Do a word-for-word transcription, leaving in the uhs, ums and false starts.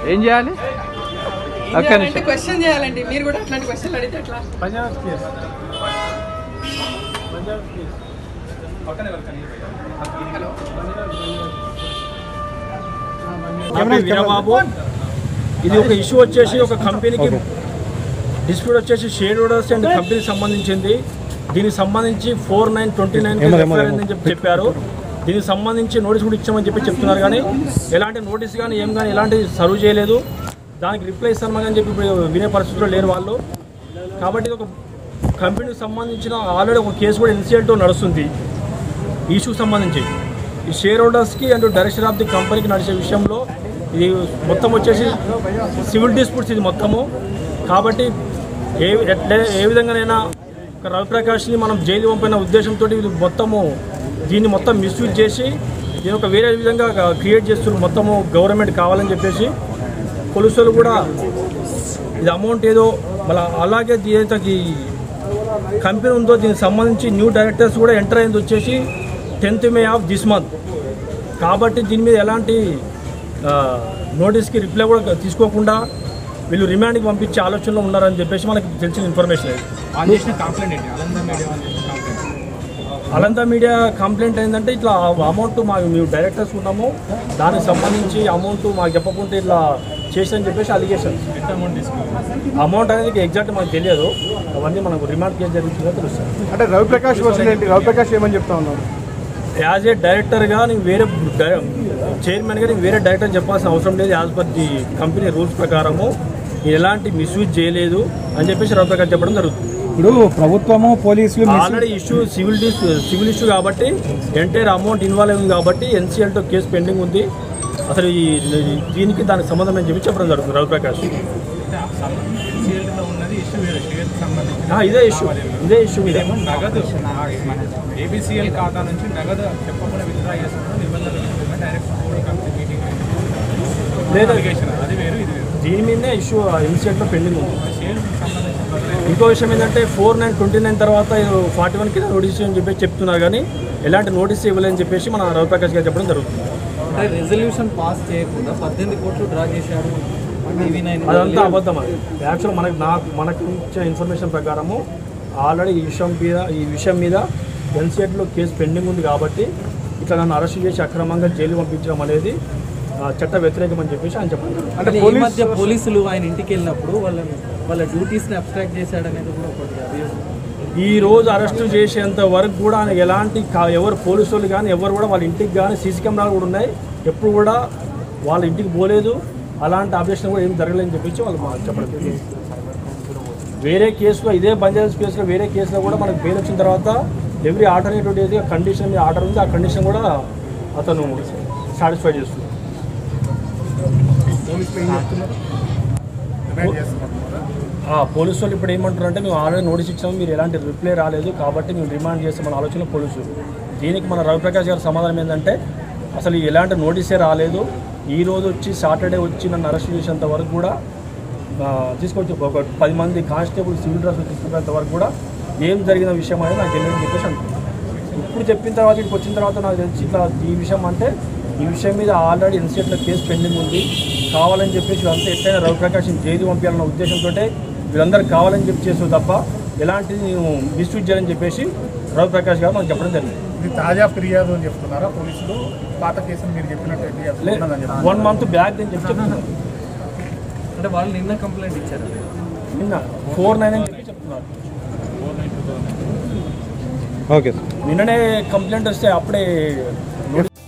ఏం చేయాలి? అట్లాంటి క్వశ్చన్ చేయాలండి. మీరు కూడా అట్లాంటి క్వశ్చన్లు అడిగితే ఎట్లా? Punjab case Punjab case hello Veerababu, ఇది ఒక ఇష్యూ వచ్చేసి ఒక కంపెనీకి డిస్ప్యూట్ వచ్చేసి షేర్ హోల్డర్స్ అండ్ కంపెనీకి సంబంధించింది. దీనికి సంబంధించి ఫోర్ నైన్ ట్వంటీ నైన్ అని చెప్పి చెప్పారు. దీనికి సంబంధించి నోటీస్ కూడా ఇచ్చామని చెప్పి చెప్తున్నారు, కానీ ఎలాంటి నోటీస్ కానీ ఏం కానీ ఎలాంటి సర్వ్ చేయలేదు. దానికి రిప్లై ఇస్తామని చెప్పి ఇప్పుడు వినే పరిస్థితుల్లో లేరు వాళ్ళు. కాబట్టి ఇది ఒక కంపెనీకి సంబంధించిన ఆల్రెడీ ఒక కేసు కూడా ఎన్సీఎల్తో నడుస్తుంది ఈ ఇష్యూకి సంబంధించి. ఈ షేర్ హోల్డర్స్కి అండ్ డైరెక్టర్ ఆఫ్ ది కంపెనీకి నడిచే విషయంలో ఇది మొత్తం వచ్చేసి సివిల్ డిస్ప్యూట్స్ ఇది మొత్తము. కాబట్టి ఏ ఎట్లే ఏ విధంగానైనా రవిప్రకాష్ని మనం జైలు పంపిన ఉద్దేశంతో ఇది మొత్తము దీన్ని మొత్తం మిస్యూజ్ చేసి దీని ఒక వేరే విధంగా క్రియేట్ చేస్తున్నారు. మొత్తము గవర్నమెంట్ కావాలని చెప్పేసి పోలీసులు కూడా ఇది అమౌంట్ ఏదో మళ్ళీ అలాగే దీనికి కంపెనీ ఉందో దీనికి సంబంధించి న్యూ డైరెక్టర్స్ కూడా ఎంటర్ అయింది వచ్చేసి tenth May of this month. కాబట్టి దీని మీద ఎలాంటి నోటీస్కి రిప్లై కూడా తీసుకోకుండా వీళ్ళు రిమాండ్కి పంపించే ఆలోచనలో ఉన్నారని చెప్పేసి మనకి తెలిసిన ఇన్ఫర్మేషన్. అలంతా మీడియా కంప్లైంట్ ఏంటంటే ఇట్లా అమౌంట్ మాకు మేము డైరెక్టర్స్ ఉన్నాము, దానికి సంబంధించి అమౌంట్ మాకు చెప్పకుంటే ఇట్లా చేసని చెప్పేసి అలిగేషన్. అమౌంట్ అనేది ఎగ్జాక్ట్ మాకు తెలియదు, అవన్నీ మనకు రిమాండ్ కేసు జరుగుతుందో తెలుస్తుంది. అంటే రవిప్రకాష్ వర్షన్ ఏంటి? రవిప్రకాష్ ఏమని చెప్తా ఉన్నాడు? యాజ్ ఏ డైరెక్టర్గా నేను వేరే చైర్మన్గా నేను వేరే డైరెక్టర్ చెప్పాల్సిన అవసరం లేదు. As per the company rules ప్రకారము ఎలాంటి మిస్యూజ్ చేయలేదు అని చెప్పేసి రవిప్రకాష్ చెప్పడం జరుగుతుంది. ఇప్పుడు ప్రభుత్వము పోలీసులు already issue civil civil issue కాబట్టి ఎంటైర్ అమౌంట్ ఇన్వాల్వ్ అయింది కాబట్టి ఎన్సీఎల్తో కేసు పెండింగ్ ఉంది. అసలు ఈ దీనికి దానికి సంబంధం అని చెప్పి చెప్పడం జరుగుతుంది రవిప్రకాష్. ఇదే ఇష్యూ ఇదే ఇష్యూ మీద నగదు ఏబిసిఎల్ ఖాతా నుంచి నగదు చెప్పకుండా విత్డ్రా చేస్తున్నారు నిబంధనలు డైరెక్ట్ మీటింగ్ లేదా అది వేరు ఇది వేరు. దీని మీదనే ఇష్యూ ఎన్సీఎల్తో పెండింగ్ ఉంది. ఇంకో విషయం ఏంటంటే ఫోర్ నైన్ ట్వంటీ నైన్ తర్వాత ఫార్టీ వన్ కింద నోటీస్ అని చెప్పేసి చెప్తున్నారు, కానీ ఎలాంటి నోటీస్ ఇవ్వలేని చెప్పేసి మన రవిప్రకాష్ గారు చెప్పడం జరుగుతుంది. అంటే రెజల్యూషన్ పాస్ చేయకుండా పద్దెనిమిది కోట్లు డ్రా చేశారు, అదంతా అబద్ధం. అది యాక్చువల్ మనకు నాకు మనకు ఇచ్చే ఇన్ఫర్మేషన్ ప్రకారము ఆల్రెడీ ఈ విషయం మీద ఈ విషయం మీద ఎన్సీఎల్లో కేసు పెండింగ్ ఉంది కాబట్టి ఇట్లా నన్ను అరెస్ట్ చేసి అక్రమంగా జైలు పంపించడం అనేది చట్ట వ్యతిరేకం అని చెప్పేసి ఆయన చెప్పారు. అంటే ఈ మధ్య పోలీసులు ఆయన ఇంటికి వెళ్ళినప్పుడు వాళ్ళ వాళ్ళ డ్యూటీస్ని అబ్స్ట్రాక్ట్ చేశాడనేది కూడా ఒకటి. ఈ రోజు అరెస్టు చేసేంత వరకు కూడా ఆయన ఎలాంటి ఎవరు పోలీసులు కానీ ఎవరు కూడా వాళ్ళ ఇంటికి కానీ సీసీ కెమెరాలు కూడా ఉన్నాయి, ఎప్పుడు కూడా వాళ్ళ ఇంటికి పోలేదు, అలాంటి అబ్జెక్షన్ కూడా ఏం జరగలేదని చెప్పేసి వాళ్ళు చెప్పడం. వేరే కేసులో ఇదే బంజారాస్ కేసులో వేరే కేసులో కూడా మనకు బెయిల్ వచ్చిన తర్వాత ఎవ్రీ ఆల్టర్నేటివ్ డేస్ కండిషన్ మీద ఆర్డర్ ఉంది, ఆ కండిషన్ కూడా అతను సాటిస్ఫై చేస్తుంది. పోలీసు వాళ్ళు ఇప్పుడు ఏమంటారు అంటే మేము ఆల్రెడీ నోటీస్ ఇచ్చాము, మీరు ఎలాంటి రిప్లై రాలేదు కాబట్టి మేము రిమాండ్ చేస్తామన్న ఆలోచన పోలీసులు. దీనికి మన రవిప్రకాష్ గారి సమాధానం ఏంటంటే అసలు ఎలాంటి నోటీసే రాలేదు, ఈ రోజు వచ్చి సాటర్డే వచ్చి నన్ను అరెస్ట్ చేసేంత వరకు కూడా తీసుకొచ్చి ఒక పది మంది కానిస్టేబుల్ సివిల్ డ్రెస్ తీసుకునేంత వరకు కూడా ఏం జరిగిన విషయం అనేది నాకు తెలియదని చెప్పేసి అంటున్నాను. ఇప్పుడు చెప్పిన తర్వాత ఇక్కడికి వచ్చిన తర్వాత నాకు తెలిసి ఇట్లా ఈ విషయం అంటే ఈ విషయం మీద ఆల్రెడీ ఎన్సీఎల్లో కేసు పెండింగ్ ఉంది, కావాలని చెప్పేసి అంతా ఎట్లయినా రవిప్రకాష్ని జైలు పంపించాలన్న ఉద్దేశంతో వీళ్ళందరూ కావాలని చెప్పి చేస్తుంది తప్ప ఎలాంటిది నేను మిస్యూజ్ చేయాలని చెప్పేసి రవిప్రకాష్ గారు మనకు చెప్పడం జరిగింది. ఇది తాజా ఫిర్యాదు అని చెప్తున్నారా పోలీసులు? పాత కేసులు మీరు చెప్పినట్టు వన్ మంత్ బ్యాక్ అని చెప్పి చెప్తున్నారు. అంటే వాళ్ళు నిన్న కంప్లైంట్ ఇచ్చారు, నిన్న ఫోర్ నైన్ అని చెప్పి చెప్తున్నారు. ఓకే, నిన్ననే కంప్లైంట్ వస్తే అప్పుడే